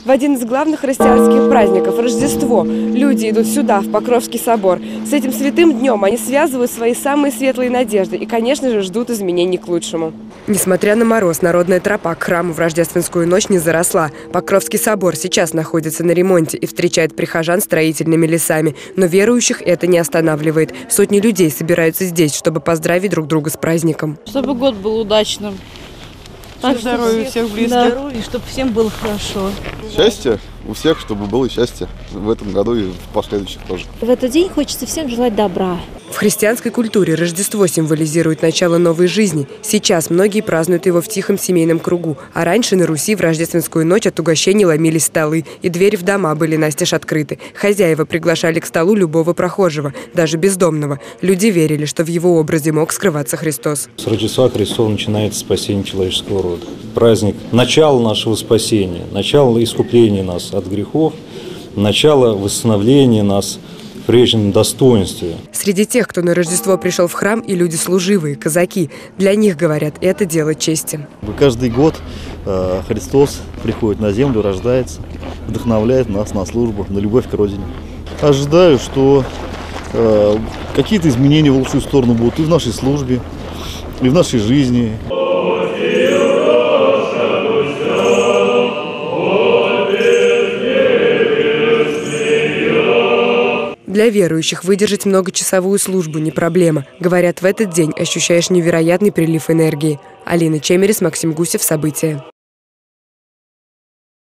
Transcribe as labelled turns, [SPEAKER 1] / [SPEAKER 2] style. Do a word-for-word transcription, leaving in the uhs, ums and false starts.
[SPEAKER 1] В один из главных христианских праздников – Рождество. Люди идут сюда, в Покровский собор. С этим святым днем они связывают свои самые светлые надежды и, конечно же, ждут изменений к лучшему. Несмотря на мороз, народная тропа к храму в рождественскую ночь не заросла. Покровский собор сейчас находится на ремонте и встречает прихожан строительными лесами. Но верующих это не останавливает. Сотни людей собираются здесь, чтобы поздравить друг друга с праздником.
[SPEAKER 2] Чтобы год был удачным.
[SPEAKER 3] Так, здоровья всех близких.
[SPEAKER 2] Да, и чтобы всем было хорошо.
[SPEAKER 4] Счастье у всех, чтобы было счастье в этом году и в последующих тоже.
[SPEAKER 5] В этот день хочется всем желать добра.
[SPEAKER 1] В христианской культуре Рождество символизирует начало новой жизни. Сейчас многие празднуют его в тихом семейном кругу. А раньше на Руси в рождественскую ночь от угощений ломились столы, и двери в дома были настежь открыты. Хозяева приглашали к столу любого прохожего, даже бездомного. Люди верили, что в его образе мог скрываться Христос.
[SPEAKER 6] С Рождества Христова начинается спасение человеческого рода. Праздник начала нашего спасения, начало искупления нас от грехов, начало восстановления нас в прежнем достоинстве.
[SPEAKER 1] Среди тех, кто на Рождество пришел в храм, и люди служивые, казаки. Для них, говорят, это дело чести.
[SPEAKER 7] Каждый год Христос приходит на землю, рождается, вдохновляет нас на службу, на любовь к Родине. Ожидаю, что какие-то изменения в лучшую сторону будут и в нашей службе, и в нашей жизни.
[SPEAKER 1] Для верующих выдержать многочасовую службу не проблема. Говорят, в этот день ощущаешь невероятный прилив энергии. Алина Чемерис, Максим Гусев. События.